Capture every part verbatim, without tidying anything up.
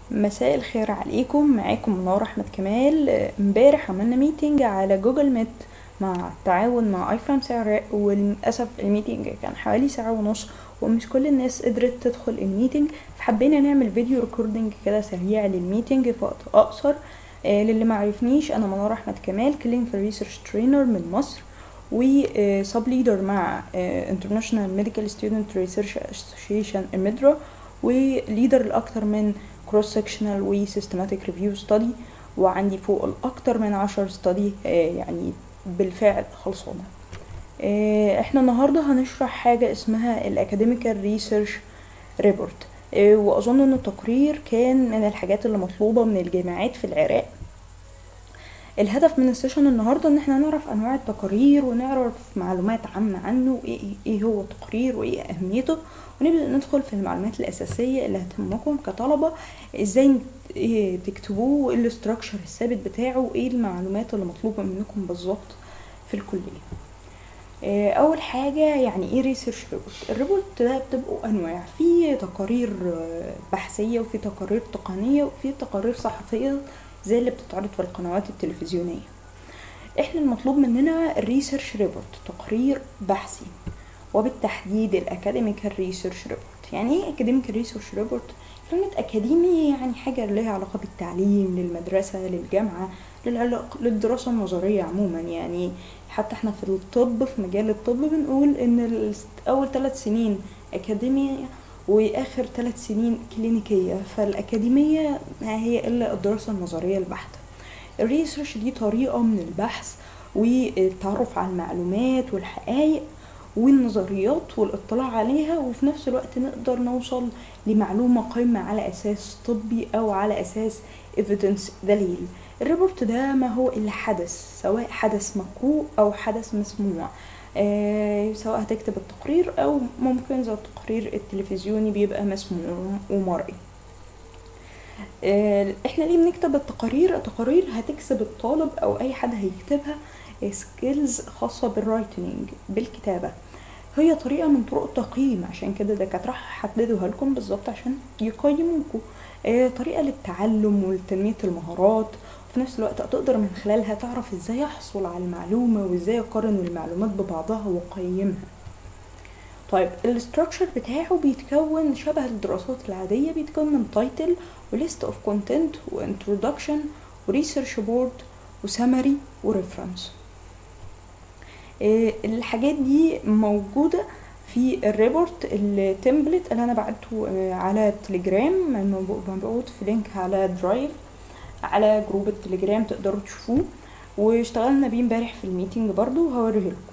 مساء الخير عليكم. معاكم منار احمد كمال. امبارح عملنا ميتنج على جوجل ميت مع التعاون مع ايفرانس عراق، وللاسف الميتنج كان حوالي ساعه ونص ومش كل الناس قدرت تدخل الميتنج، فحبينا نعمل فيديو ريكوردنج كده سريع للميتنج في وقت اقصر. آه للي معرفنيش، انا منار احمد كمال، كلينيكال ريسيرش ترينر من مصر، وسب ليدر مع انترناشونال ميديكال ستودنت ريسيرش اسوشيشن اميدرا، وليدر لاكتر من كروس سكشنال و systematic review study، وعندي فوق الاكتر من عشر study يعني بالفعل خلصانه. احنا النهارده هنشرح حاجه اسمها الاكاديميكال ريسيرش ريبورت، واظن ان التقرير كان من الحاجات اللي مطلوبه من الجامعات في العراق. الهدف من السيشن النهارده ان احنا نعرف انواع التقارير ونعرف معلومات عامه عنه، ايه ايه هو التقرير وايه اهميته، ونبدا ندخل في المعلومات الاساسيه اللي هتهمكم كطلبه، ازاي تكتبوه وايه الاستراكشر الثابت بتاعه وايه المعلومات اللي مطلوبه منكم بالظبط في الكليه. اول حاجه، يعني ايه ريسيرش ريبورت؟ الريبورت ده بتبقوا انواع، في تقارير بحثيه وفي تقارير تقنيه وفي تقارير صحفيه زي اللي بتتعرض في القنوات التلفزيونيه. احنا المطلوب مننا الريسيرش ريبورت، تقرير بحثي، وبالتحديد الاكاديميكال ريسيرش ريبورت. يعني ايه اكاديميكال ريسيرش ريبورت؟ كلمة اكاديمي يعني حاجة لها علاقة بالتعليم، للمدرسة، للجامعة، للدراسة النظرية عموما. يعني حتى احنا في الطب، في مجال الطب بنقول ان اول ثلاث سنين اكاديمية واخر ثلاث سنين كلينيكية، فالاكاديمية هي الا الدراسة النظرية البحتة. الريسيرش دي طريقة من البحث والتعرف على المعلومات والحقائق والنظريات والاطلاع عليها، وفي نفس الوقت نقدر نوصل لمعلومة قائمة على أساس طبي أو على أساس evidence، دليل. الريبورت ده ما هو إلا حدث، سواء حدث مقروء أو حدث مسموع، آه سواء هتكتب التقرير أو ممكن زي التقرير التلفزيوني بيبقى مسموع ومرئي. آه احنا ليه بنكتب التقارير؟ التقارير هتكسب الطالب أو أي حد هيكتبها سكيلز خاصة بالرايتنينج، بالكتابة. هي طريقة من طرق التقييم، عشان كده دكاترة هحددوها لكم بالظبط عشان يقيموكوا. آه طريقة للتعلم ولتنمية المهارات، وفي نفس الوقت تقدر من خلالها تعرف ازاي احصل على المعلومة وازاي اقارن المعلومات ببعضها واقيمها. طيب الاستراكشر بتاعه بيتكون شبه الدراسات العادية، بيتكون من تايتل وليست اوف كونتنت وانترودكشن وريسيرش بورد وسمري وريفرنس. الحاجات دي موجودة في الريبورت. التمبلت اللي انا بعته على التليجرام موجود في لينك على درايف على جروب التليجرام، تقدروا تشوفوه، واشتغلنا بيه امبارح في الميتنج برضو، وهوريه لكم.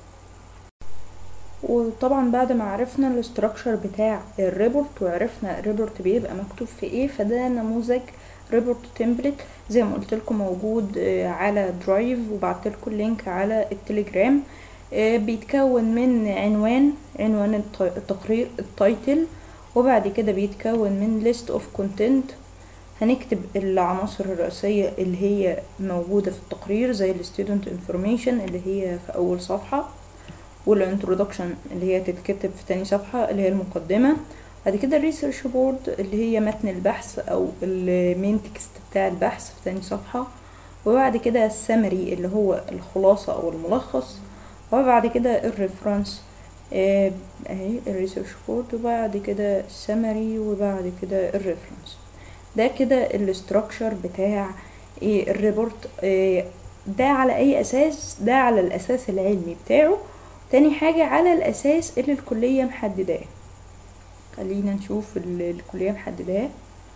وطبعا بعد ما عرفنا الاستراكشر بتاع الريبورت وعرفنا الريبورت بيبقى مكتوب في ايه، فده نموذج ريبورت تمبلت زي ما قلت لكم موجود على درايف، وبعت لكم اللينك على التليجرام. بيتكون من عنوان عنوان التقرير، التايتل، وبعد كده بيتكون من list of content، هنكتب العناصر الرئيسية اللي هي موجودة في التقرير زي ال student information اللي هي في أول صفحة، والانترودكشن اللي هي تتكتب في تاني صفحة اللي هي المقدمة. بعد كده الريسيرش بورد اللي هي متن البحث أو المين تكست بتاع البحث في تاني صفحة، وبعد كده السمري اللي هو الخلاصة أو الملخص، وبعد كده الريفرنس اهي الريسيرش بورد، وبعد كده السمري، وبعد كده الريفرنس. ده كده الاستراكشر بتاع ايه الريبورت. ايه ده على اي اساس؟ ده على الاساس العلمي بتاعه. تاني حاجة على الاساس اللي الكلية محدداه. خلينا نشوف اللي الكلية محدداه.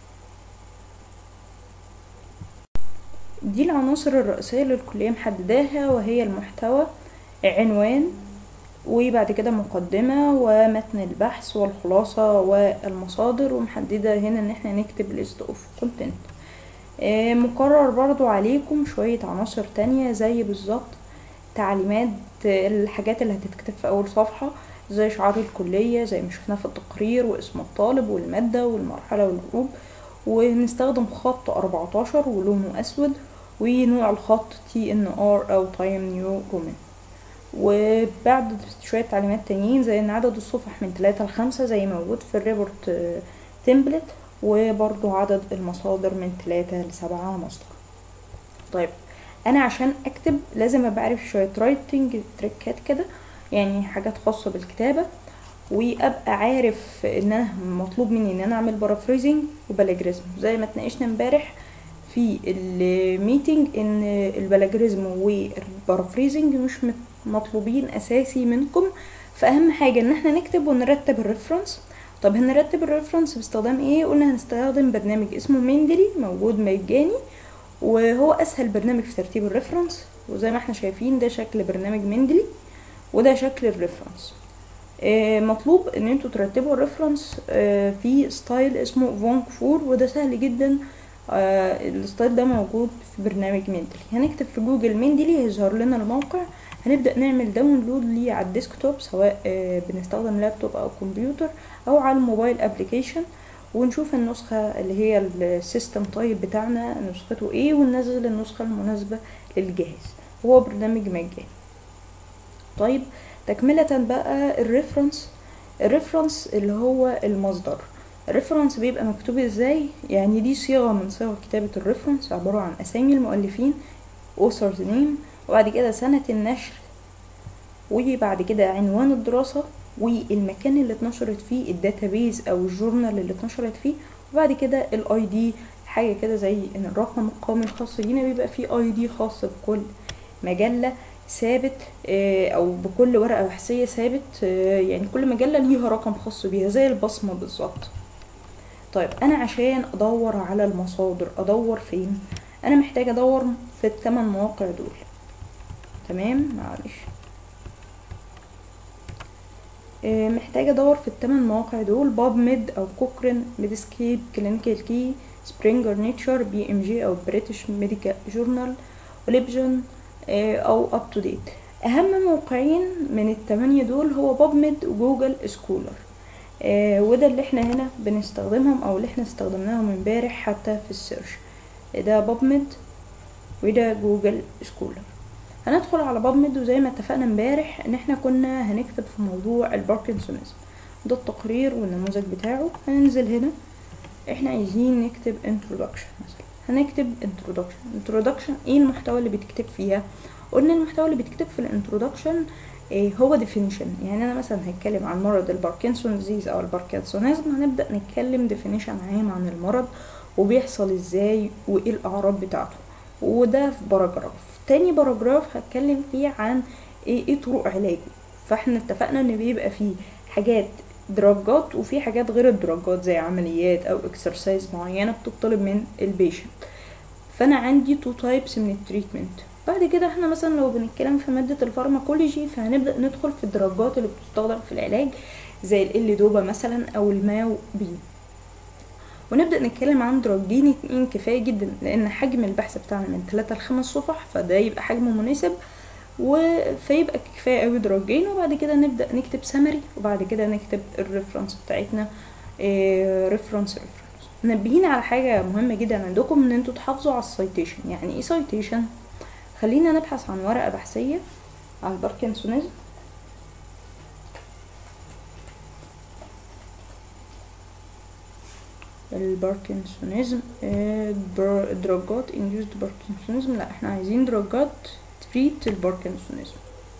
دي العناصر الرئيسية اللي الكلية محدداها، وهي المحتوى، عنوان، وبعد كده مقدمة ومتن البحث والخلاصة والمصادر، ومحددة هنا ان احنا نكتب list of content. آه مقرر برضو عليكم شوية عناصر تانية زي بالظبط تعليمات، الحاجات اللي هتتكتب في اول صفحة زي شعار الكلية زي ما شفنا في التقرير، واسم الطالب والمادة والمرحلة والجروب، ونستخدم خط أربعتاشر ولونه اسود، ونوع الخط تي ان ار او تايم نيو رومان. وبعد شوية تعليمات تانيين زي ان عدد الصفح من ثلاثة لخمسة زي ما موجود في الريبورت تمبلت، وبرضو عدد المصادر من ثلاثة لسبعة مصدر. طيب انا عشان اكتب لازم ابقى عارف شوية رايتنج تريكات كده، يعني حاجات خاصة بالكتابة، وابقى عارف ان انا مطلوب مني ان انا اعمل بارافريزنج وبلاجريزم زي ما اتناقشنا امبارح في الميتنج، ان البلاجريزم والبارافريزنج مش مطلوبين اساسي منكم. فاهم حاجة ان احنا نكتب ونرتب الريفرنس. طب هنرتب الريفرنس باستخدام ايه؟ قلنا هنستخدم برنامج اسمه مندلي، موجود مجاني، وهو اسهل برنامج في ترتيب الريفرنس. وزي ما احنا شايفين ده شكل برنامج مندلي وده شكل الريفرنس. آه مطلوب ان انتوا ترتبوا الريفرنس آه في ستايل اسمه فونك فور، وده سهل جدا. آه الستايل ده موجود في برنامج مندلي. هنكتب في جوجل مندلي هيظهر لنا الموقع، هنبدأ نعمل داونلود ليه على الديسكتوب، سواء آه بنستخدم لابتوب او كمبيوتر او على الموبايل ابليكيشن، ونشوف النسخة اللي هي السيستم تايب بتاعنا نسخته ايه، وننزل النسخة المناسبة للجهاز. هو برنامج مجاني. طيب تكملة بقى الريفرنس. الريفرنس اللي هو المصدر. الريفرنس بيبقى مكتوب ازاي؟ يعني دي صيغة من صيغ كتابة الريفرنس، عبارة عن اسامي المؤلفين author's name، وبعد كده سنة النشر، وبعد كده عنوان الدراسة، والمكان اللي اتنشرت فيه، الداتابيز او الجورنال اللي اتنشرت فيه، وبعد كده الاي دي، حاجة كده زي ان الرقم القومي الخاص بينا بيبقى فيه اي دي خاص بكل مجلة ثابت، او بكل ورقة بحثية ثابت. يعني كل مجلة ليها رقم خاص بيها زي البصمة بالظبط. طيب انا عشان ادور على المصادر ادور فين؟ انا محتاجة ادور في الثمان مواقع دول. تمام، معلش، محتاجة ادور في الثمان مواقع دول: باب ميد او كوكرين، ميدسكيب، كلينيكال كي، سبرينجر نيتشر، بي ام جي او بريتش ميديكال جورنال، وليبجن او اب تو ديت. اهم موقعين من الثمانية دول هو باب ميد وجوجل سكولر، آه وده اللي احنا هنا بنستخدمهم او اللي احنا استخدمناهم امبارح حتى في السيرش. ده باب ميد وده جوجل سكولر. هندخل على باب ميد، وزي ما اتفقنا امبارح ان احنا كنا هنكتب في موضوع الباركنسونيزم، ده التقرير والنموذج بتاعه. هننزل هنا، احنا عايزين نكتب introduction مثلا، هنكتب introduction. introduction ايه المحتوى اللي بتكتب فيها؟ قلنا المحتوى اللي بتكتب في الانترودكشن إيه هو definition. يعني انا مثلا هتكلم عن مرض الباركنسون ديزيز او الباركنسونيزم، هنبدأ نتكلم definition عام عن المرض وبيحصل ازاي وايه الاعراض بتاعته، وده في باراجراف. تاني باراجراف هتكلم فيه عن ايه, إيه طرق علاجه. فاحنا اتفقنا ان بيبقى فيه حاجات دراجات وفي حاجات غير الدراجات زي عمليات او اكسرسايز معينة بتطلب من البيشنت. فانا عندي تو تايبس من التريتمنت. بعد كده احنا مثلا لو بنتكلم في مادة الفارماكولوجي فهنبدأ ندخل في الدراجات اللي بتستخدم في العلاج زي ال دوبا مثلا او الماو بي، ونبدأ نتكلم عن دراجين اتنين كفاية جدا، لان حجم البحث بتاعنا من ثلاثة لخمس صفح، فده يبقى حجم مناسب، وفيبقى كفاية اوي دراجين. وبعد كده نبدأ نكتب سمري، وبعد كده نكتب الريفرنس بتاعتنا ريفرنس ريفرنس. منبهين على حاجة مهمة جدا عندكم، ان انتوا تحافظوا على السايتيشن. يعني ايه سايتيشن؟ خلينا نبحث عن ورقة بحثية عن باركنسونيزم، الباركنسونيزم دراجات induced باركنسونيزم، لا احنا عايزين دراجات تريت الباركنسونيزم.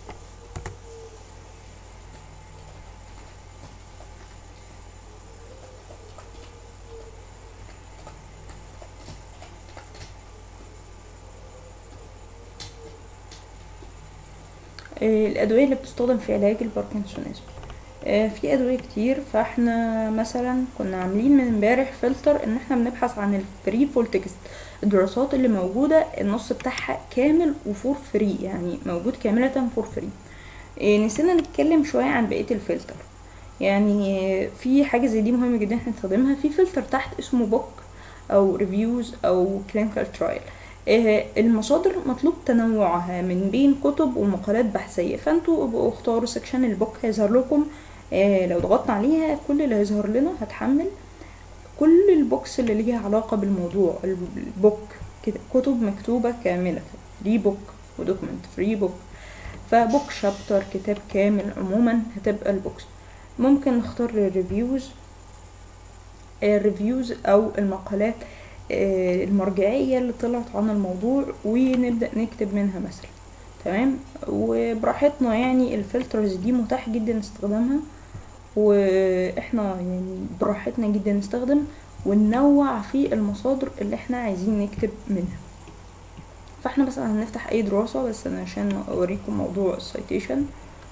الادويه اللي بتستخدم في علاج الباركنسونيزم، في ادويه كتير. فاحنا مثلا كنا عاملين من امبارح فلتر ان احنا بنبحث عن الفري فول تكست، الدراسات اللي موجوده النص بتاعها كامل وفور فري، يعني موجود كامله فور فري. نسينا نتكلم شويه عن بقيه الفلتر. يعني في حاجه زي دي مهمه جدا احنا نستخدمها. في فلتر تحت اسمه بوك او ريفيوز او كلينيكال ترايل. المصادر مطلوب تنوعها من بين كتب ومقالات بحثيه، فانتوا ابقوا اختاروا سكشن البوك هيظهر لكم. لو ضغطنا عليها كل اللي هيظهر لنا هتحمل كل البوكس اللي ليها علاقه بالموضوع. البوك كده كتب مكتوبه كامله، فري بوك ودوكمنت فري بوك، فبوك شابتر كتاب كامل عموما هتبقى البوكس. ممكن نختار الريفيوز، الريفيوز او المقالات المرجعية اللي طلعت عن الموضوع ونبدأ نكتب منها مثلا. تمام، وبراحتنا يعني الفلترز دي متاح جدا استخدامها، واحنا يعني براحتنا جدا نستخدم وننوع في المصادر اللي احنا عايزين نكتب منها. فاحنا مثلا هنفتح اي دراسة، بس انا عشان اوريكم موضوع السايتيشن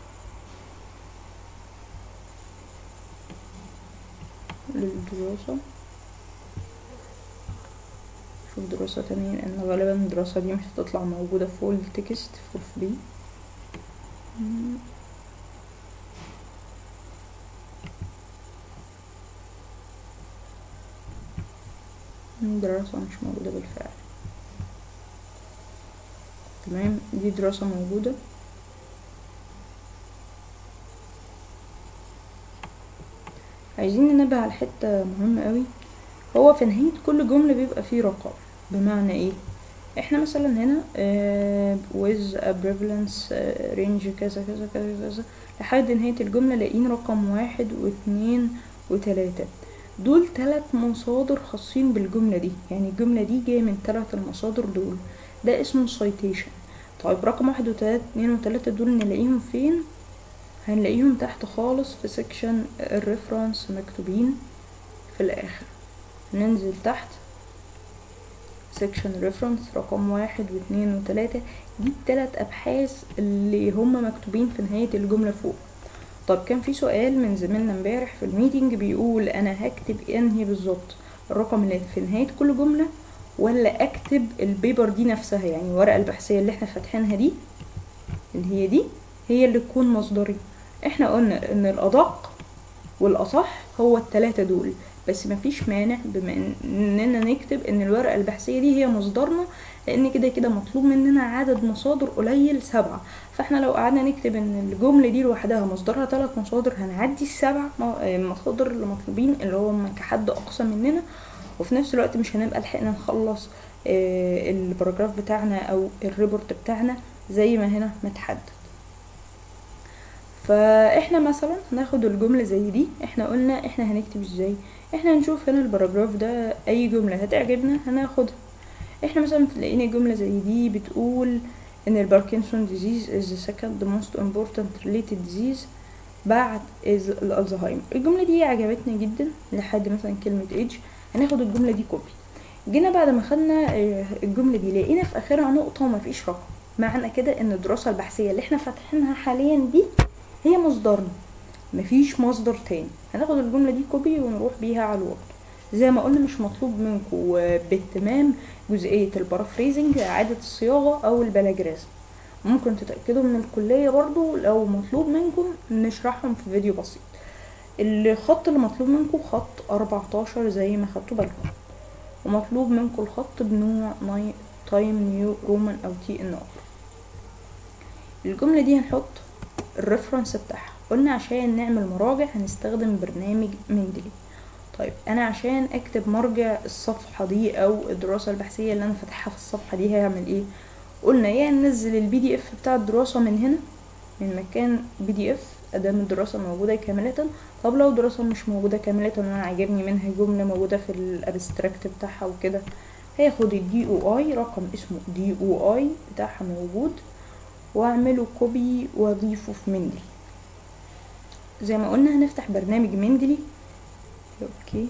للدراسة، شوف دراسة تانية، لان غالبا الدراسة دي مش هتطلع موجودة فول تكست فور فري. دراسة مش موجودة بالفعل. تمام، دي دراسة موجودة. عايزين ننبه على حتة مهمة قوي، هو في نهاية كل جملة بيبقى فيه رقم. بمعنى ايه؟ احنا مثلا هنا آه with a prevalence آه range كذا كذا كذا كذا لحد نهاية الجملة لاقيين رقم واحد واثنين وتلاتة. دول تلات مصادر خاصين بالجملة دي، يعني الجملة دي جاية من تلات المصادر دول، ده اسمه citation. طيب رقم واحد وتلاتة اتنين وتلاتة دول نلاقيهم فين؟ هنلاقيهم تحت خالص في سيكشن الريفرنس مكتوبين في الاخر. ننزل تحت سيكشن ريفرنس رقم واحد واثنين وتلاتة، دي التلات ابحاث اللي هم مكتوبين في نهاية الجملة فوق. طب كان في سؤال من زميلنا امبارح في الميتنج بيقول انا هكتب انهي بالظبط، الرقم اللي في نهاية كل جملة ولا اكتب البيبر دي نفسها، يعني الورقة البحثية اللي احنا فاتحينها دي اللي هي دي هي اللي تكون مصدري. احنا قلنا ان الادق والاصح هو التلاتة دول، بس مفيش مانع بما اننا نكتب ان الورقة البحثية دي هي مصدرنا، لان كده كده مطلوب مننا عدد مصادر قليل سبعة. فاحنا لو قعدنا نكتب ان الجملة دي لوحدها مصدرها تلات مصادر هنعدي السبع مصادر اللي مطلوبين اللي هم كحد اقصى مننا، وفي نفس الوقت مش هنبقى لحقنا نخلص الباراجراف بتاعنا او الريبورت بتاعنا زي ما هنا متحدد. فاحنا مثلا هناخد الجملة زي دي، احنا قلنا احنا هنكتب ازاي. احنا هنشوف هنا الباراجراف ده اي جملة هتعجبنا هناخدها. احنا مثلا لقينا جملة زي دي بتقول ان الباركنسون disease is the second most important related disease بعد الالزهايمر. الجملة دي عجبتنا جدا لحد مثلا كلمة age، هناخد الجملة دي كوبي. جينا بعد ما خدنا الجملة دي لقينا في اخرها نقطة ومفيش رقم، معنى كده ان الدراسة البحثية اللي احنا فاتحينها حاليا دي هي مصدرنا، مفيش مصدر تاني. هناخد الجملة دي كوبي ونروح بيها على الوورد. زي ما قلنا مش مطلوب منكم باهتمام جزئية البارافريزنج اعادة الصياغة او البلاجرازم، ممكن تتأكدوا من الكلية برضو لو مطلوب منكم نشرحهم في فيديو بسيط. الخط اللي مطلوب منكم خط اربعتاشر زي ما خدتوا بالكم، ومطلوب منكم الخط بنوع تايم نيو رومان او تي ان ار. الجملة دي هنحط الريفرنس بتاعها. قلنا عشان نعمل مراجع هنستخدم برنامج مندلي. طيب انا عشان اكتب مرجع الصفحة دي او الدراسة البحثية اللي انا فاتحها في الصفحة دي هعمل ايه؟ قلنا يا يعني ننزل البي دي اف بتاع الدراسة من هنا من مكان بي دي اف ادام الدراسة موجودة كاملة. طب لو الدراسة مش موجودة كاملة وانا عجبني منها جملة موجودة في الابستراكت بتاعها وكده، هاخد الدي او اي رقم اسمه دي او اي بتاعها موجود واعمله كوبي واضيفه في مندلي. زي ما قلنا هنفتح برنامج مندلي. اوكي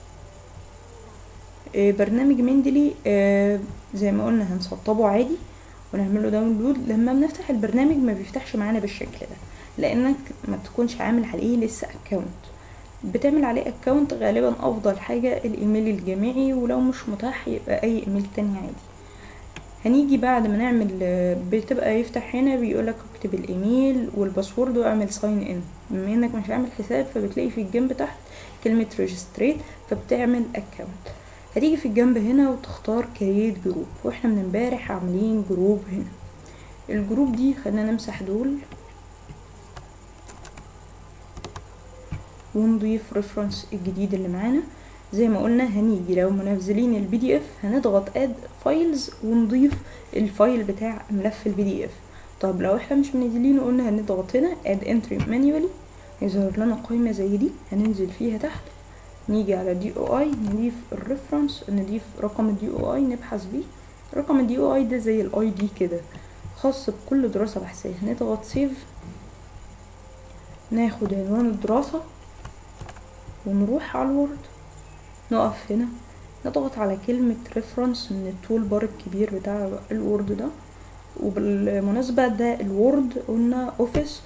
آه برنامج مندلي آه زي ما قلنا هنسطبه عادي ونعمله داونلود. لما بنفتح البرنامج ما بيفتحش معانا بالشكل ده لانك ما تكونش عامل عليه لسه اكونت. بتعمل عليه اكونت غالبا افضل حاجة الايميل الجامعي، ولو مش متاح يبقى اي ايميل تاني عادي. هنيجي بعد ما نعمل بتبقى يفتح هنا بيقولك اكتب الايميل والباسورد واعمل ساين ان. بما انك مش عامل حساب فبتلاقي في الجنب تحت كلمة ريجستريت فبتعمل اكونت. هتيجي في الجنب هنا وتختار كرييت جروب، واحنا من امبارح عاملين جروب هنا. الجروب دي خلينا نمسح دول ونضيف ريفرنس الجديد اللي معانا. زي ما قلنا هنيجي لو منزلين البي دي اف هنضغط اد فايلز ونضيف الفايل بتاع ملف البي دي اف. طب لو احنا مش منزلينه قلنا هنضغط هنا اد انتري مانيوالي، يظهر لنا قائمة زي دي هننزل فيها تحت نيجي على دي او اي نضيف الريفرنس، نضيف رقم الدي او اي نبحث بيه. رقم الدي او اي ده زي الاي دي كده خاص بكل دراسة بحثية. نضغط سيف، ناخد عنوان الدراسة ونروح على الوورد، نقف هنا نضغط على كلمة ريفرنس من التول بار الكبير بتاع الوورد ده. وبالمناسبة ده الوورد قلنا اوفيس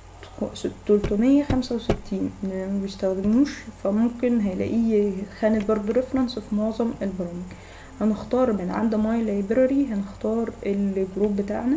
تلتمية خمسة وستين ما بيستخدموش، فممكن هيلاقيه خانة برضو ريفرنس في معظم البرامج. هنختار من عند ماي لايبراري، هنختار الجروب بتاعنا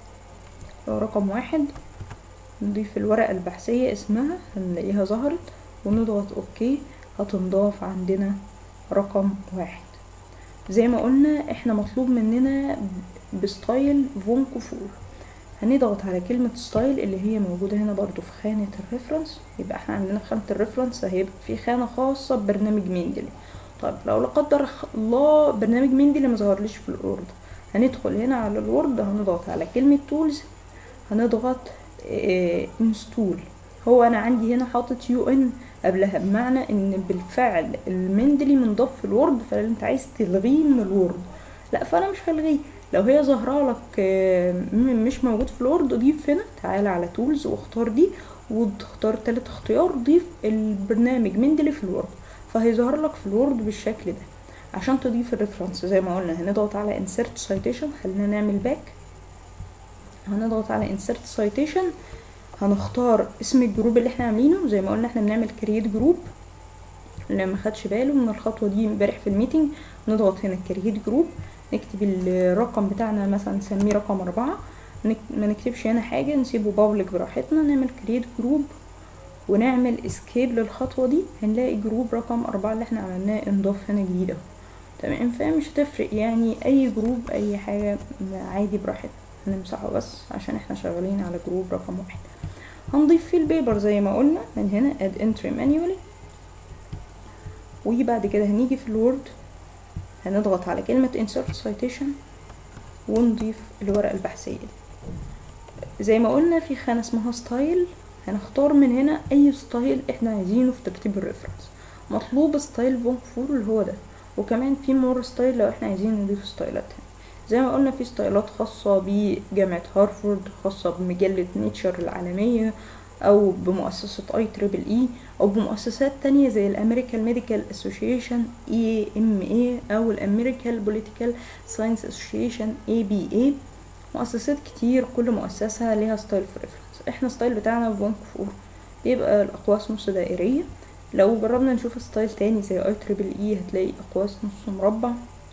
رقم واحد، نضيف الورقة البحثية اسمها هنلاقيها ظهرت ونضغط اوكي، هتنضاف عندنا رقم واحد. زي ما قلنا احنا مطلوب مننا بستايل فونكوفور، هنضغط على كلمة ستايل اللي هي موجودة هنا برضو في خانة الريفرنس. يبقى احنا عندنا في خانة الريفرنس هيبقى في خانة خاصة ببرنامج ميندلي. طيب لو لا قدر الله برنامج ميندلي ما ظهرليش في الوورد، هندخل هنا على الوورد، هنضغط على كلمة تولز، هنضغط اه انستول. هو انا عندي هنا حاطط يو ان قبلها، بمعنى ان بالفعل المندلي منضاف في الوورد، فانت عايز تلغيه من الوورد. لا، فانا مش هلغيه. لو هي ظاهره لك مش موجود في الوورد، ضيف هنا، تعالى على تولز واختار دي، وتختار تالت اختيار ضيف البرنامج مندلي في الوورد، فهيظهر لك في الوورد بالشكل ده. عشان تضيف الريفرنس زي ما قلنا هنضغط على insert citation. خلينا نعمل باك، هنضغط على insert citation، هنختار اسم الجروب اللي احنا عاملينه. زي ما قلنا احنا بنعمل create جروب، اللي ما خدش باله من الخطوه دي امبارح في الميتنج، نضغط هنا create جروب، نكتب الرقم بتاعنا مثلا نسميه رقم أربعة، ما نكتبش هنا حاجه، نسيبه بابليك براحتنا، نعمل create جروب ونعمل escape للخطوه دي. هنلاقي جروب رقم أربعة اللي احنا عملناه انضاف هنا جديد اهو. تمام، فمش هتفرق يعني اي جروب اي حاجه عادي براحتنا، هنمسحه بس عشان احنا شغالين على جروب رقم واحد. هنضيف فيه البيبر زي ما قلنا من هنا add entry manually، وبعد كده هنيجي في الوورد هنضغط على كلمة insert citation ونضيف الورقة البحثية دي. زي ما قلنا في خانة اسمها ستايل، هنختار من هنا اي ستايل احنا عايزينه في ترتيب الريفرنس. مطلوب ستايل فونكوفور اللي هو ده، وكمان في مور ستايل لو احنا عايزين نضيف ستايلات هنا. زي ما قلنا في ستايلات خاصة بجامعة هارفارد، خاصة بمجلة نيتشر العالمية، او بمؤسسة اي تريبل اي، او بمؤسسات تانية زي الامريكان ميديكال اسوشيشن اي ام اي، او الامريكان بوليتيكال ساينس اسوشيشن اي بي اي. مؤسسات كتير كل مؤسسة ليها ستايل في ريفرنس. احنا ستايل بتاعنا فونكوفور، بيبقى الاقواس نص دائرية. لو جربنا نشوف ستايل تاني زي اي تريبل اي هتلاقي اقواس نص مربع.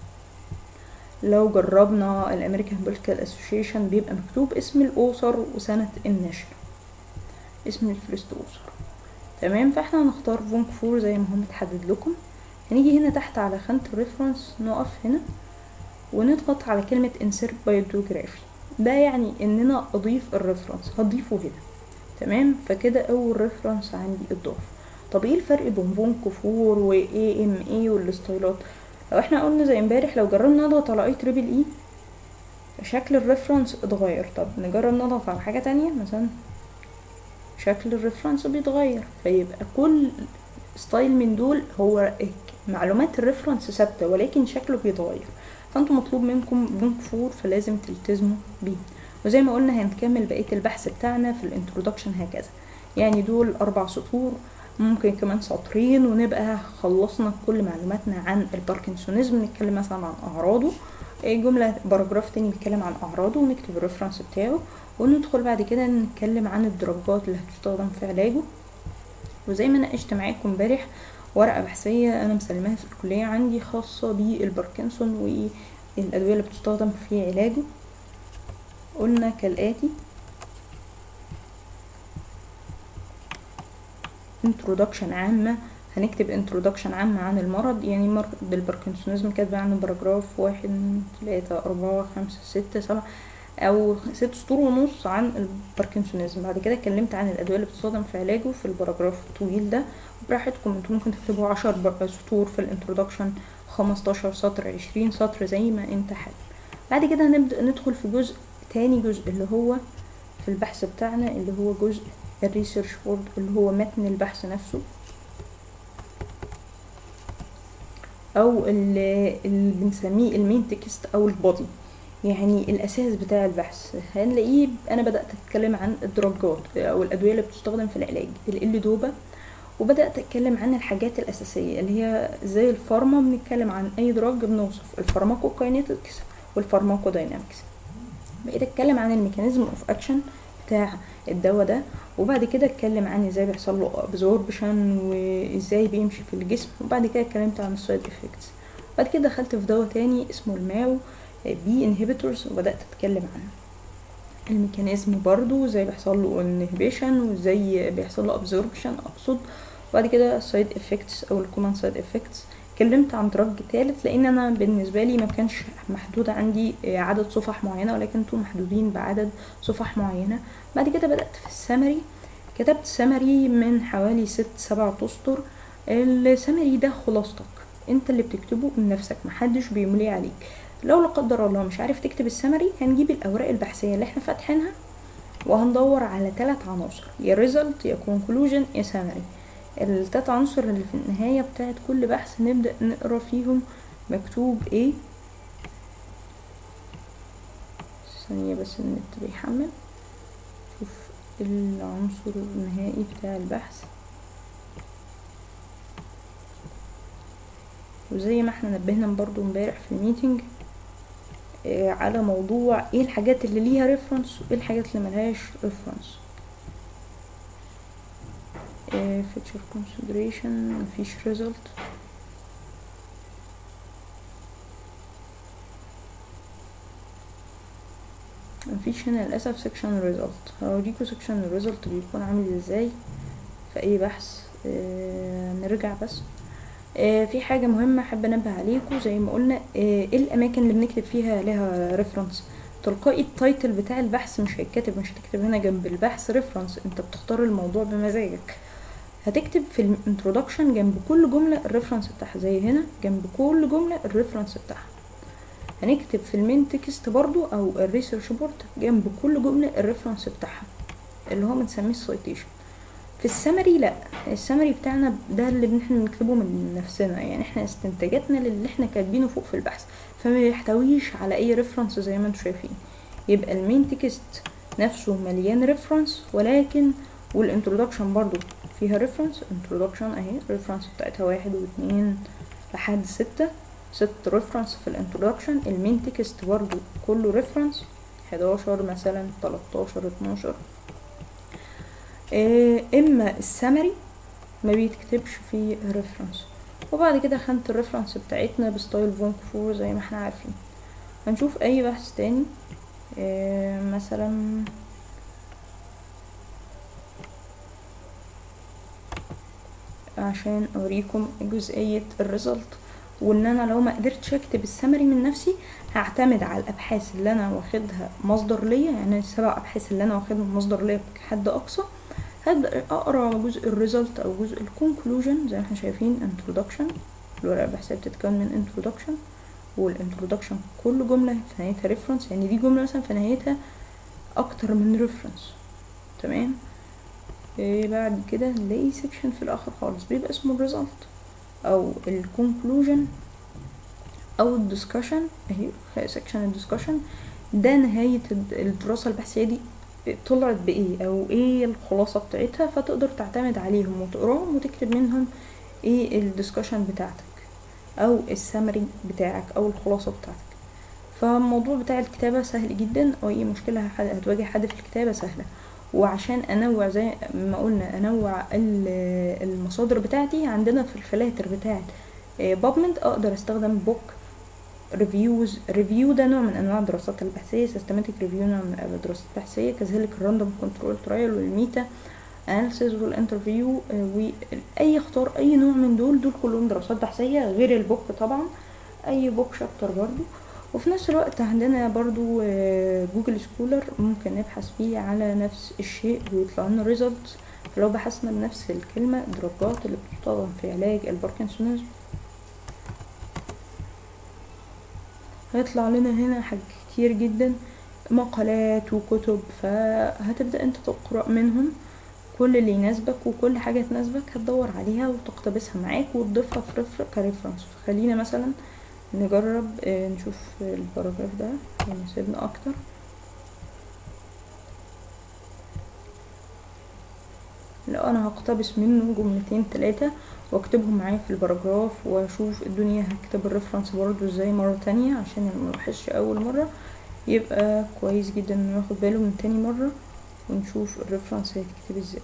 لو جربنا الامريكان بوليتيكال اسوشيشن بيبقى مكتوب اسم الاوثر وسنة النشر، اسم الفيرست اوثر. تمام، فاحنا هنختار فونكوفور زي ما هو متحدد لكم. هنيجي هنا تحت على خانة الريفرنس، نقف هنا ونضغط على كلمة insert bibliography. ده يعني اننا اضيف الريفرنس، هضيفه هنا. تمام، فكده اول ريفرنس عندي اتضاف. طب ايه الفرق بين فونكوفور و إيه إم إيه والستايلات؟ لو احنا قلنا زي امبارح لو جربنا نضغط على اي تريبل اي شكل الريفرنس اتغير. طب نجرب نضغط على حاجة تانية مثلا، شكل الريفرنس بيتغير. فيبقى كل ستايل من دول هو معلومات الريفرنس ثابته ولكن شكله بيتغير، فانتوا مطلوب منكم فونكوفور فلازم تلتزموا بيه. وزي ما قلنا هنكمل بقيه البحث بتاعنا في الانترودكشن هكذا، يعني دول اربع سطور، ممكن كمان سطرين ونبقى خلصنا كل معلوماتنا عن الباركنسونيزم. نتكلم مثلا عن اعراضه، جمله باراجراف تاني بيتكلم عن اعراضه ونكتب الريفرنس بتاعه، وندخل بعد كده نتكلم عن الدرجات اللي هتستخدم في علاجه. وزي ما ناقشت معاكم امبارح ورقه بحثيه انا مسلماها في الكليه عندي خاصه بالباركنسون والادويه اللي بتستخدم في علاجه. قلنا كالاتي: انترودكشن عامه، هنكتب انترودكشن عامه عن المرض، يعني مرض الباركنسونيزم كاتبه عنه باراجراف واحد تلاتة اربعة خمسة ستة سبعة او ست سطور ونص عن الباركنسونيزم. بعد كده اتكلمت عن الادويه اللي بتستخدم في علاجه في الباراجراف الطويل ده. براحتكم انتوا ممكن تكتبوا عشر سطور في الانترودكشن، خمستاشر سطر، عشرين سطر، زي ما انت حابب. بعد كده هنبدا ندخل في جزء تاني، جزء اللي هو في البحث بتاعنا اللي هو جزء الريسيرش وورد، اللي هو متن البحث نفسه. او اللي بنسميه المين تكست او البودي، يعني الاساس بتاع البحث. هنلاقيه انا بدات اتكلم عن الدرجات او الادويه اللي بتستخدم في العلاج الإليدوبا، وبدات اتكلم عن الحاجات الاساسيه اللي هي زي الفارما. بنتكلم عن اي دراج بنوصف الفارماكوكاينيتكس والفارماكوداينامكس. بقيت اتكلم عن الميكانيزم اوف اكشن بتاع الدواء ده، وبعد كده اتكلم عن ازاي بيحصل له ابزوربشن وازاي بيمشي في الجسم، وبعد كده اتكلمت عن السايد افكتس. بعد كده دخلت في دواء تاني اسمه الماو بي انهبيتورز، وبدات اتكلم عنه الميكانيزم برضو ازاي بيحصل له انهبيشن وازاي بيحصل له ابزوربشن اقصد. وبعد كده السايد افكتس او الكومن سايد افكتس. اتكلمت عن دراج تالت لان انا بالنسبه لي ما كانش محدود عندي عدد صفح معينه، ولكن انتوا محدودين بعدد صفح معينه. بعد كده بدات في السمري، كتبت سمري من حوالي ست سبع اسطر. السمري ده خلاصتك، انت اللي بتكتبه من نفسك، محدش بيملي عليك. لو لا قدر الله مش عارف تكتب السمري، هنجيب الاوراق البحثيه اللي احنا فاتحينها وهندور على ثلاث عناصر، يا ريزلت يا كونكلوجن يا سمري. الثلاث عناصر اللي في النهايه بتاعت كل بحث نبدا نقرا فيهم مكتوب ايه. ثانيه بس النت بيحمل. شوف العنصر النهائي بتاع البحث، وزي ما احنا نبهنا برضو امبارح في الميتنج على موضوع ايه الحاجات اللي ليها ريفرنس وايه الحاجات اللي ملهاش ريفرنس. feature consideration مفيش result. مفيش هنا للأسف section result. هوريكوا section result بيكون عامل ازاي في اي بحث. اه نرجع بس. اه في حاجة مهمة حابة انبه عليكم، زي ما قلنا اه ايه الاماكن اللي بنكتب فيها لها ريفرنس. تلقائي التايتل بتاع البحث مش هيتكتب، مش هتكتب هنا جنب البحث ريفرنس، انت بتختار الموضوع بمزاجك. هتكتب في الانترودكشن جنب كل جملة الريفرنس بتاعها، زي هنا جنب كل جملة الريفرنس بتاعها. هنكتب في المين تكست برضو او الريسيرش بورت جنب كل جملة الريفرنس بتاعها اللي هو بنسميه السايتيشن. في السمري لا، السمري بتاعنا ده اللي احنا بنكتبه من نفسنا، يعني احنا استنتاجاتنا للي احنا كاتبينه فوق في البحث، فما يحتويش على اي ريفرنس زي ما انتم شايفين. يبقى المين تكست نفسه مليان ريفرنس، ولكن والانترودكشن برضو فيها ريفرنس. انترودكشن اهي ريفرنس بتاعتها واحد واثنين لحد ستة، ست ريفرنس في الانترودكشن. المين تكست برضو كله ريفرنس، حداشر مثلا، تلاتاشر، اتناشر. اه اما السمري ما بيتكتبش فيه ريفرنس. وبعد كده خانة الريفرنس بتاعتنا بستايل فونك فور زي ما احنا عارفين. هنشوف اي بحث تاني اه مثلا عشان اوريكم جزئية الريزلت، وان انا لو ما قدرتش اكتب السمري من نفسي هعتمد على الابحاث اللي انا واخدها مصدر ليا، يعني السبع ابحاث اللي انا واخدهم مصدر ليا بحد اقصى. هبدأ اقرا جزء الريزلت او جزء الكونكلوجن زي ما احنا شايفين. انترودكشن، الورقة البحثية بتتكون من انترودكشن، والانترودكشن كل جملة في نهايتها ريفرنس، يعني دي جملة مثلا في نهايتها اكتر من ريفرنس. تمام. إيه بعد كده نلاقي سيكشن في الاخر خالص بيبقى اسمه الريزلت او الكونكلوجن او الدسكشن. اهي سيكشن الدسكشن ده نهاية الدراسة البحثية دي طلعت بايه او ايه الخلاصة بتاعتها، فتقدر تعتمد عليهم وتقراهم وتكتب منهم ايه الدسكشن بتاعتك او السمري بتاعك او الخلاصة بتاعتك. فالموضوع بتاع الكتابة سهل جدا، او اي مشكلة هتواجه حد في الكتابة سهلة. وعشان انوع زي ما قلنا انوع المصادر بتاعتي، عندنا في الفلاتر بتاعت بابمنت اقدر استخدم بوك ريفيوز. ريفيو ده نوع من انواع الدراسات البحثيه، سيستماتيك ريفيو نوع من الدراسات البحثيه، كذلك الراندوم كنترول ترايل والميتا اناليسيز والانترفيو. واي اختار اي نوع من دول، دول كلهم دراسات بحثيه غير البوك طبعا، اي بوك شابتر برضو. وفي نفس الوقت عندنا برضو جوجل سكولر ممكن نبحث فيه على نفس الشيء ويطلع لنا ريزلتس. فلو بحثنا بنفس الكلمة الدرجات اللي بتستخدم في علاج الباركنسونيزم، هيطلع لنا هنا حاجات كتير جدا، مقالات وكتب. فهتبدأ انت تقرأ منهم كل اللي يناسبك، وكل حاجة تناسبك هتدور عليها وتقرأ تقتبسها معاك وتضيفها في رفر كريفرنس. فخلينا مثلا نجرب آه نشوف الباراجراف ده يناسبنا اكتر. لو انا هقتبس منه جملتين تلاتة واكتبهم معايا في الباراجراف واشوف الدنيا هكتب الريفرنس برضو ازاي مرة تانية عشان ملاحظش اول مرة، يبقى كويس جدا انه ياخد باله من تاني مرة ونشوف الريفرنس هيتكتب ازاي.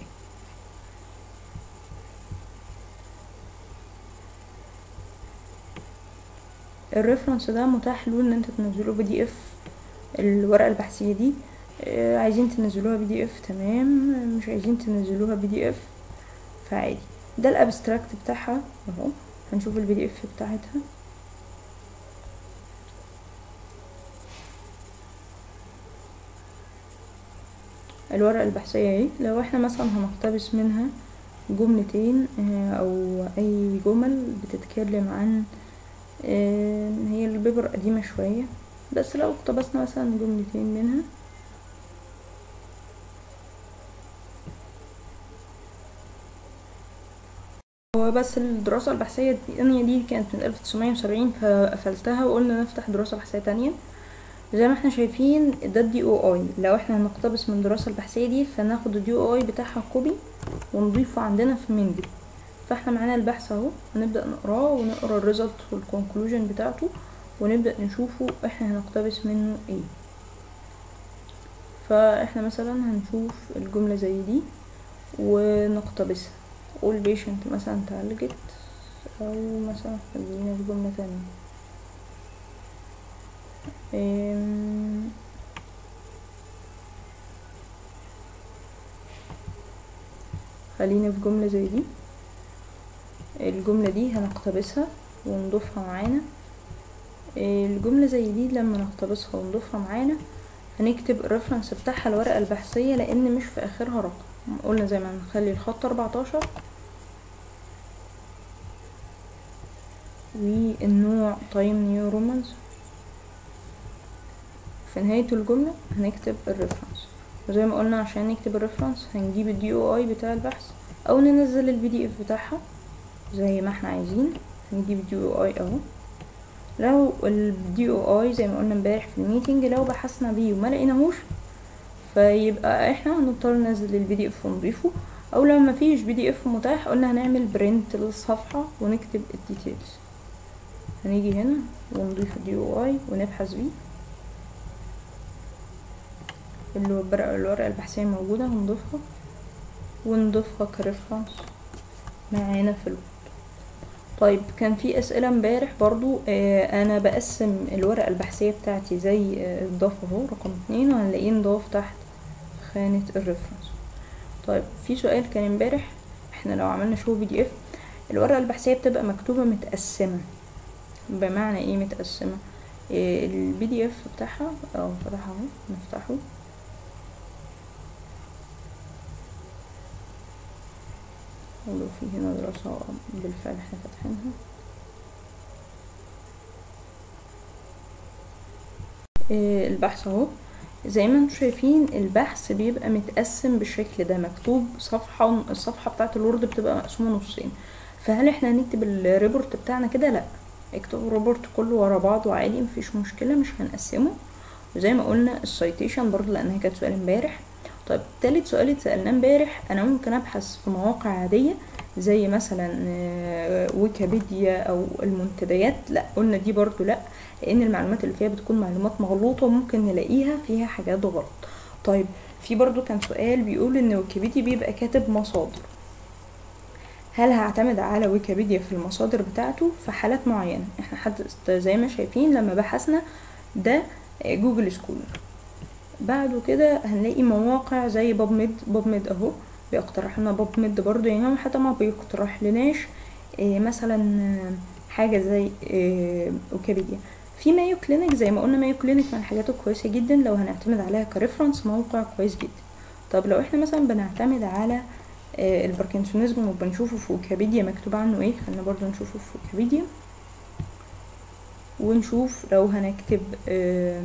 الريفرنس ده متاح له ان انت تنزله بي دي اف، الورقة البحثية دي آه عايزين تنزلوها بي دي اف تمام، مش عايزين تنزلوها بي دي اف فعادي. ده الابستراكت بتاعها اهو، هنشوف البي دي اف بتاعتها. الورقة البحثية اهي، لو احنا مثلا هنقتبس منها جملتين او اي جمل بتتكلم عن هي البيبر قديمة شوية، بس لو اقتبسنا مثلا جملتين منها هو بس الدراسة البحثية الثانية دي كانت من ألف وتسعمية وسبعين فقفلتها وقلنا نفتح دراسة بحثية تانية. زي ما احنا شايفين ده الدي او اي، لو احنا هنقتبس من الدراسة البحثية دي فناخد الدي او اي بتاعها كوبي ونضيفه عندنا في مندي. فاحنا معانا البحث اهو، هنبدأ نقراه ونقرا الريزلت والكونكلوجن بتاعته ونبدأ نشوفه احنا هنقتبس منه ايه. فاحنا مثلا هنشوف الجملة زي دي ونقتبسها، all patient مثلا اتعالجت، او مثلا خلينا في جملة تانية خلينا في جملة زي دي. الجملة دي هنقتبسها ونضيفها معانا. الجملة زي دي لما نقتبسها ونضيفها معانا هنكتب الريفرنس بتاعها الورقة البحثية لان مش في اخرها رقم، قلنا زي ما هنخلي الخط اربعتاشر والنوع تايم نيو رومانز. في نهاية الجملة هنكتب الريفرنس، وزي ما قلنا عشان نكتب الريفرنس هنجيب الدي او اي بتاع البحث او ننزل البي دي اف بتاعها زي ما احنا عايزين. هنجيب الدي او اي اهو، لو الدي او اي زي ما قلنا امبارح في الميتنج لو بحثنا بيه وما لقيناهوش فيبقى احنا هنضطر ننزل البي دي اف ونضيفه، او لو ما فيش بي دي اف متاح قلنا هنعمل برنت للصفحة ونكتب الديتيلز. هنيجي هنا ونضيف الدي او اي ونبحث بيه، الورقة الورقة البحثية موجودة هنضيفها ونضيفها كريفرنس معانا في الوقت. طيب كان في اسئلة امبارح برضو آه انا بقسم الورقة البحثية بتاعتي زي آه الضاف اهو رقم اتنين وهنلاقيه نضاف تحت خانة الريفرنس. طيب في سؤال كان امبارح، احنا لو عملنا شو بي دي اف الورقة البحثية بتبقى مكتوبة متقسمة. بمعنى ايه متقسمة؟ آه البي دي اف بتاعها او فتحها اهو نفتحه، ولو في هنا دراسة بالفعل احنا فاتحينها. آه البحث اهو زي ما انتم شايفين البحث بيبقى متقسم بالشكل ده، مكتوب صفحة، الصفحة بتاعت الورد بتبقى مقسومة نصين. فهل احنا هنكتب الريبورت بتاعنا كده؟ لا، اكتب الريبورت كله ورا بعضه عادي مفيش مشكلة، مش هنقسمه. وزي ما قلنا السايتيشن برضو لانها كانت سؤال امبارح. طيب تالت سؤال اتسألناه امبارح، انا ممكن ابحث في مواقع عادية زي مثلا ويكيبيديا او المنتديات؟ لا، قلنا دي برضو لا، لان المعلومات اللي فيها بتكون معلومات مغلوطة وممكن نلاقيها فيها حاجات غلط. طيب في برضو كان سؤال بيقول ان ويكيبيديا بيبقى كاتب مصادر، هل هعتمد على ويكيبيديا في المصادر بتاعته؟ في حالات معينة احنا حتى زي ما شايفين لما بحثنا ده جوجل سكولر. بعده كده هنلاقي مواقع زي باب ميد، باب ميد اهو بيقترح لنا باب ميد برضو، يعني هو حتى ما بيقترح لناش إيه مثلا حاجة زي إيه ويكيبيديا. في مايو كلينيك زي ما قلنا، مايو كلينيك من الحاجات الكويسة جدا لو هنعتمد عليها كريفرنس، موقع كويس جدا. طب لو احنا مثلا بنعتمد على إيه الباركنسونيزم وبنشوفه في ويكيبيديا مكتوب عنه ايه، خلينا برضو نشوفه في ويكيبيديا ونشوف لو هنكتب إيه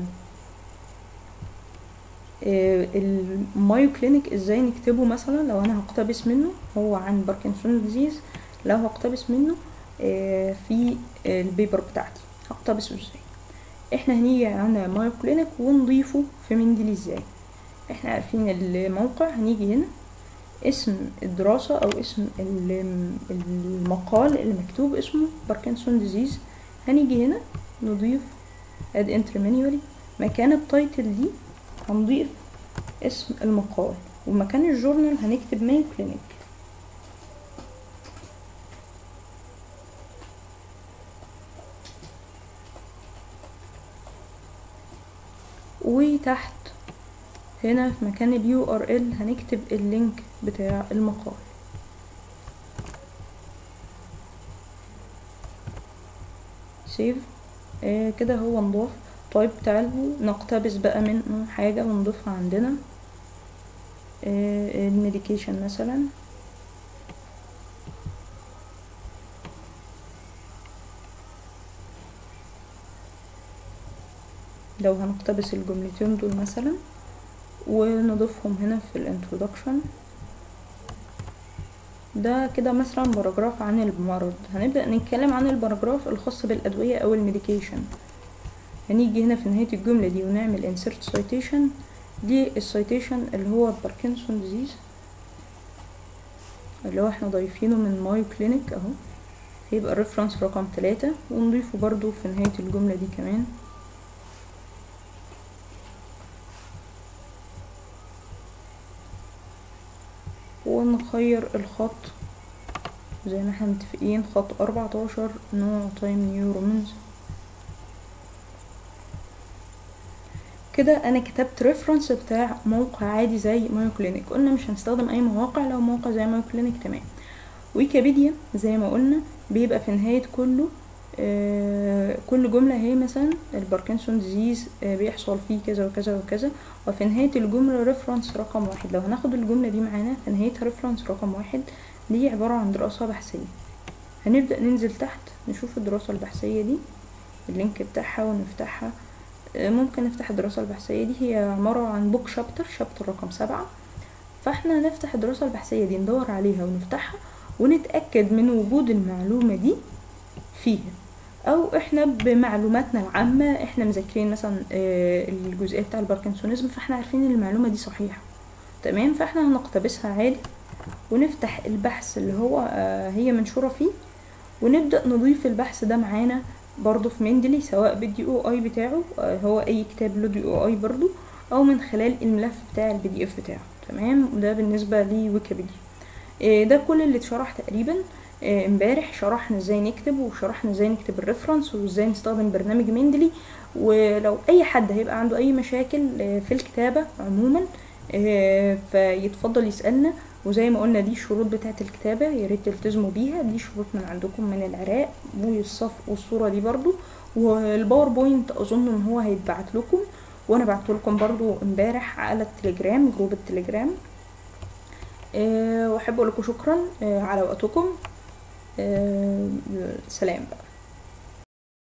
المايو كلينيك ازاي نكتبه. مثلا لو انا هقتبس منه هو عن باركنسون ديزيز، لو هقتبس منه آه في البيبر بتاعتي هقتبسه ازاي. احنا هنيجي على مايو كلينيك ونضيفه في مندلي ازاي. احنا عارفين الموقع، هنيجي هنا اسم الدراسة او اسم المقال اللي مكتوب اسمه باركنسون ديزيز، هنيجي هنا نضيف اد انتر مانيولي. مكان التايتل دي هنضيف اسم المقال، ومكان الجورنال هنكتب مايو كلينيك. وتحت هنا في مكان اليو ار ال هنكتب اللينك بتاع المقال. سيف. آه كده هو نضاف. طيب تعالوا نقتبس بقى منه حاجة ونضيفها عندنا. آه الميديكيشن مثلا، لو هنقتبس الجملتين دول مثلا ونضيفهم هنا في الانترودكشن. ده كده مثلا باراجراف عن المرض. هنبدأ نتكلم عن الباراجراف الخاص بالأدوية أو الميديكيشن. هنيجي هنا في نهاية الجملة دي ونعمل insert citation. دي السيتيشن اللي هو باركنسون ديزيز اللي هو احنا ضايفينه من مايو كلينيك اهو، هيبقى الريفرنس رقم تلاتة، ونضيفه برضو في نهاية الجملة دي كمان. ونخير الخط زي ما احنا متفقين، خط اربعتاشر، نوع تايم نيو رومانز. كده انا كتبت ريفرنس بتاع موقع عادي زي مايو كلينيك. قلنا مش هنستخدم اي مواقع، لو موقع زي مايو كلينيك تمام. ويكيبيديا زي ما قلنا بيبقى في نهاية كله آه كل جملة هي مثلا الباركنسون ديزيز آه بيحصل فيه كذا وكذا وكذا، وفي نهاية الجملة ريفرنس رقم واحد. لو هناخد الجملة دي معانا في نهايتها ريفرنس رقم واحد، دي عبارة عن دراسة بحثية. هنبدأ ننزل تحت نشوف الدراسة البحثية دي اللينك بتاعها ونفتحها. آه ممكن نفتح الدراسة البحثية دي، هي عبارة عن بوك شابتر، شابتر رقم سبعة. فاحنا نفتح الدراسة البحثية دي ندور عليها ونفتحها ونتأكد من وجود المعلومة دي فيها، او احنا بمعلوماتنا العامة احنا مذاكرين مثلا الجزئية بتاع الباركنسونيزم، فاحنا عارفين ان المعلومة دي صحيحة تمام. فاحنا هنقتبسها عادي ونفتح البحث اللي هو هي منشورة فيه، ونبدأ نضيف البحث ده معانا برضو في مندلي، سواء بالدي او اي بتاعه، هو اي كتاب له دي او اي برضو، او من خلال الملف بتاع البي دي اف بتاعه تمام. ده بالنسبة لويكيبيديا. ده كل اللي اتشرح تقريبا. امبارح شرحنا ازاي نكتب، وشرحنا ازاي نكتب الريفرنس، وازاي نستخدم برنامج مندلي. ولو اي حد هيبقى عنده اي مشاكل في الكتابة عموما فيتفضل يسألنا. وزي ما قلنا دي الشروط بتاعة الكتابة، يا ريت تلتزموا بيها. دي شروط من عندكم من العراق، والصف والصورة دي برضو، والباوربوينت اظن ان هو هيتبعت لكم، وانا بعته لكم برضو امبارح على التليجرام، جروب التليجرام. أه واحب اقول لكم شكرا أه على وقتكم. أه سلام بقى.